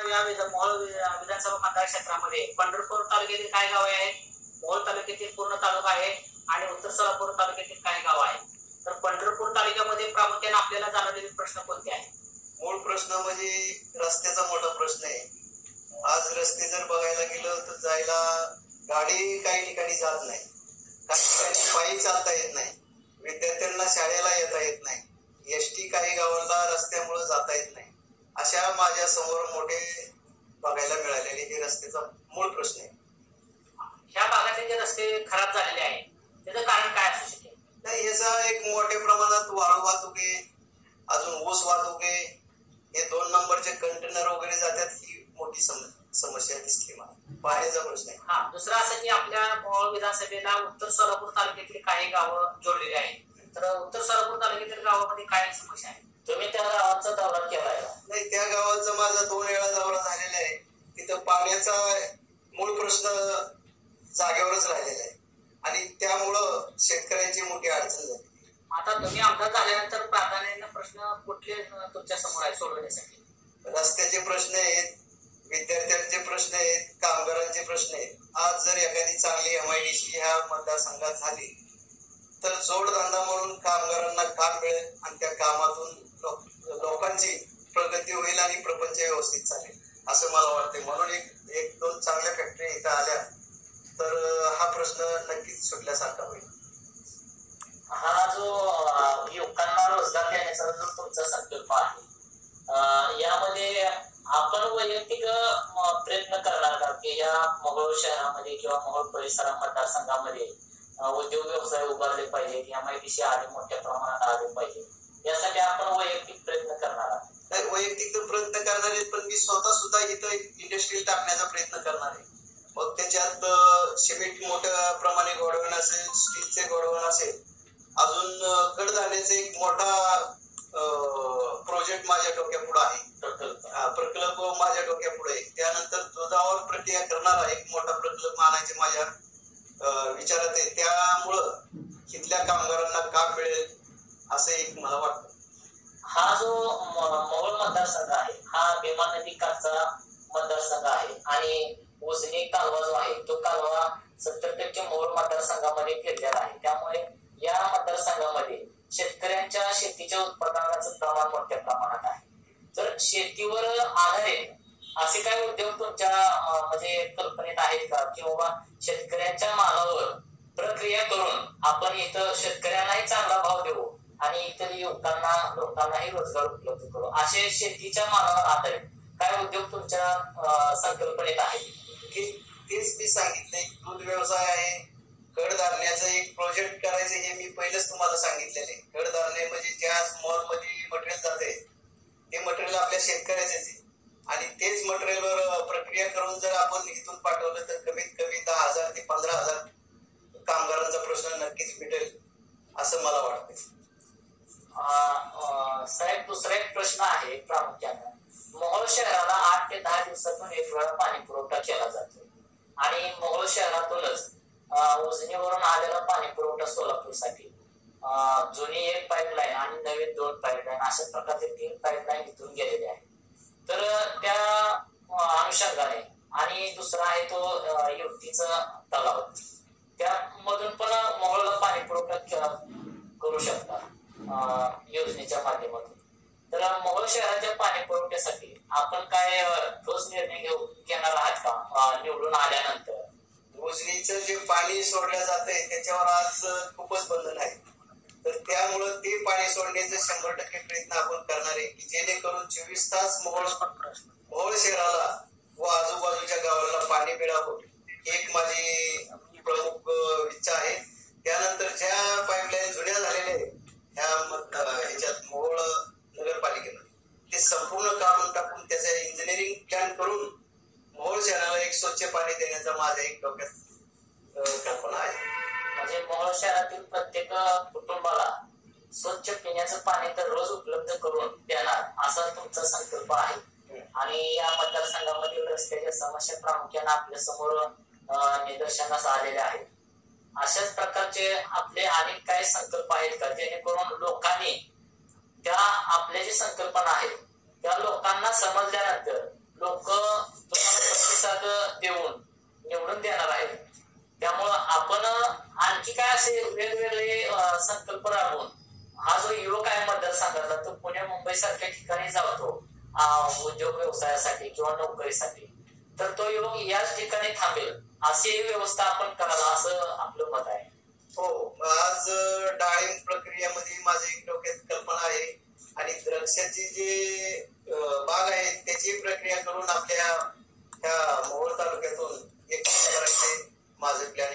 मोहोळ विधानसभा मतदारक्षेत्रामध्ये पंढरपूर तालुक्यातील काही गावे आहेत, मोहोळ तालुक्यातील पूर्ण तालुका आहे आणि उत्तर सोलापूर तालुक्यातील काही गाव आहेत. तर पंढरपूर तालुक्यामध्ये प्रामुख्याने आपल्याला जाणवलेले प्रश्न कोणते आहेत? मूळ प्रश्न म्हणजे रस्त्याचा मोठा प्रश्न आहे. आज रस्ते जर बघायला गेलं तर जायला गाडी काही ठिकाणी जात नाही, काही ठिकाणी पायी चालता येत नाही, विद्यार्थ्यांना शाळेला येता येत नाही, एसटी काही गावाला रस्त्यामुळे जाता येत नाही. अशा माझ्या समोर मोठे बघायला मिळालेले हे रस्त्याचा मूळ प्रश्न आहे. ह्या भागातले जे रस्ते खराब झालेले आहेत त्याचं कारण काय असू शकेल? नाही, याचा एक मोठ्या प्रमाणात वाळू वाहतूक आहे, अजून ऊस वाहतूक आहे, हे 2 नंबरचे कंटेनर वगैरे जातात, ही मोठी समस्या दिसली मला. पाण्याचा प्रश्न आहे. हा, दुसरा असं की आपल्या मोहोळ विधानसभेला उत्तर सोलापूर तालुक्यातील काही गावं जोडलेली आहेत. तर उत्तर सोलापूर तालुक्यातील गावामध्ये काय समस्या आहे? तुम्ही त्या गावाचा दौरा केलाय? नाही, त्या गावाचा माझा 2 वेळा दौरा झालेला आहे. तिथं पाण्याचा मूळ प्रश्न जागेवरच राहिलेला आहे आणि त्यामुळं शेतकऱ्यांची मोठी अडचण झाली. आता तुम्ही आमदार झाल्यानंतर प्राधान्याने प्रश्न कुठले तुमच्या समोर आहे सोडवण्यासाठी? रस्त्याचे प्रश्न आहेत, विद्यार्थ्यांचे प्रश्न आहेत, कामगारांचे प्रश्न आहेत. आज जर एखादी चांगली MIDC ह्या मतदारसंघात झाली तर जोडधंदा म्हणून कामगारांना काम मिळेल आणि त्या कामातून लोकांची प्रगती होईल आणि प्रपंच व्यवस्थित चालेल असं मला वाटते. म्हणून एक 2 चांगल्या फॅक्टरी इथं आल्या तर हा प्रश्न नक्कीच सुटल्यासारखा होईल. हा जो युवकांना रोजगार देण्याचा जो तुमचा संकल्प आहे, यामध्ये आपण वैयक्तिक प्रयत्न करणार का की या मोहोळ शहरामध्ये किंवा मोहोळ परिसर मतदारसंघामध्ये उद्योग व्यवसाय उभारले पाहिजे, MIDC आले मोठ्या प्रमाणात आले पाहिजे, यासाठी आपण वैयक्तिक प्रयत्न करणार आहात? नाही, वैयक्तिक तर प्रयत्न करणार आहेत, पण मी स्वतः सुद्धा इथं इंडस्ट्री टाकण्याचा प्रयत्न करणार आहे. मग त्याच्यात सिमेंट मोठ्या प्रमाणे गोडवण असेल, स्टीलचे गोडवण असेल, अजून कडधान्याचा एक मोठा प्रोजेक्ट माझ्या डोक्यापुढे आहे, प्रकल्प माझ्या डोक्यापुढे आहे. त्यानंतर दुधावर प्रक्रिया करणारा एक मोठा प्रकल्प आणायचे माझ्या विचारात आहे. त्यामुळं इथल्या कामगारांना काम मिळेल असं एक मला वाटतं. हा जो मोहोळ मतदारसंघ आहे हा भीमा नदी काठचा मतदारसंघ आहे आणि उजनी कालवा जो आहे तो कालवा 70% मोहोळ मतदारसंघामध्ये फिरलेला आहे. त्यामुळे या मतदारसंघामध्ये शेतकऱ्यांच्या शेतीच्या उत्पादनाचं प्रमाण मोठ्या प्रमाणात आहे. तर शेतीवर आधारित असे काही उद्योग तुमच्या म्हणजे कल्पनेत आहेत का, किंवा शेतकऱ्यांच्या मालावर प्रक्रिया करून आपण इथं शेतकऱ्यांनाही चांगला भाव देऊ आणि इतर लोकांनाही रोजगार उपलब्ध करू, असे शेतीच्या मालावर आधारित काय उद्योग तुमच्या संकल्पनेत आहेत? तेच मी सांगितलंय. दूध व्यवसाय आहे, कडधान्याचं एक प्रोजेक्ट करायचं हे मी पहिलेच तुम्हाला सांगितलेलं आहे. कडधान्य म्हणजे ज्या मॉलमध्ये मटेरियल जाते ते मटेरियल आपल्या शेतकऱ्याचेच आहे आणि तेच मटेरियलवर प्रक्रिया करून जर आपण इथून पाठवलं तर कमीत कमी 10,000 ते 15,000 कामगारांचा प्रश्न नक्कीच मिटेल असं मला वाटतं. साहेब, दुसरा एक प्रश्न आहे प्रामुख्याने. मोहोळ शहराला 8 ते 10 दिवसातून एक वेळा पाणी पुरवठा केला जातो आणि मोहोळ शहरातूनच उजनीवरून आलेला पाणी पुरवठा सोलापूरसाठी जुनी एक पाईपलाईन आणि नवीन 2 पाईपलाईन अशा प्रकारचे 3 पाईपलाईन इथून गेलेले आहेत. तर त्या अनुषंगाने आणि दुसरा आहे तो युक्तीचा तलाव, त्यामधून पण मोहोळला पाणी पुरवठा करू शकता योजनेच्या माध्यमातून. तर मोहोळ शहराच्या पाणी पुरवठ्यासाठी आपण काय ठोस निर्णय घेणार आहात का निवडून आल्यानंतर? उजनीचं जे पाणी सोडलं जातंय त्याच्यावर आज खूपच बंधन आहे, तर त्यामुळं ते पाणी सोडण्याचे 100% प्रयत्न आपण करणार आहे की जेणेकरून 24 तास मोहोळ शहराला व आजूबाजूच्या गावाला पाणी मिळावं, एक माझी प्रमुख इच्छा आहे. त्यानंतर ज्या पाईपलाईन जुन्या झालेल्या आहेत ह्याच्यात मोहोळ नगरपालिकेनं ते संपूर्ण काढून टाकून त्याचा इंजिनिअरिंग प्लॅन करून मोहोळ शहराला एक स्वच्छ पाणी देण्याचा माझ्या एक डोक्यात कल्पना आहे. म्हणजे मोहोळ शहरातील प्रत्येक कुटुंबाला स्वच्छ पिण्याचं पाणी तर रोज उपलब्ध करून देणार असा तुमचा संकल्प आहे. आणि या मतदारसंघामधील रस्त्याच्या समस्या प्रामुख्याने आपल्या समोर निदर्शनास आलेल्या आहेत. अशाच प्रकारचे आपले अनेक काही संकल्प आहेत का जेणेकरून लोकांनी त्या आपल्या जे संकल्पना आहेत त्या लोकांना समजल्यानंतर लोक तुम्हाला प्रतिसाद देऊन निवडून देणार आहेत. त्यामुळं आपण आणखी काय असे वेगवेगळे संकल्प राबवून हा जो युवक आहे मतदारसंघातला तो पुणे मुंबई सारख्या ठिकाणी जातो उद्योग व्यवसायासाठी किंवा नोकरीसाठी, तर तो युवक याच ठिकाणी थांबेल अशी व्यवस्था आपण करायला असं आपलं मत आहे. हो, आज डाळिंब प्रक्रियेमध्ये माझी एक डोक्यात कल्पना आहे आणि द्राक्षाची जे बाग आहे त्याची प्रक्रिया करून आपल्या ह्या मोहोळ तालुक्यातून एक करायचे माझं प्लॅन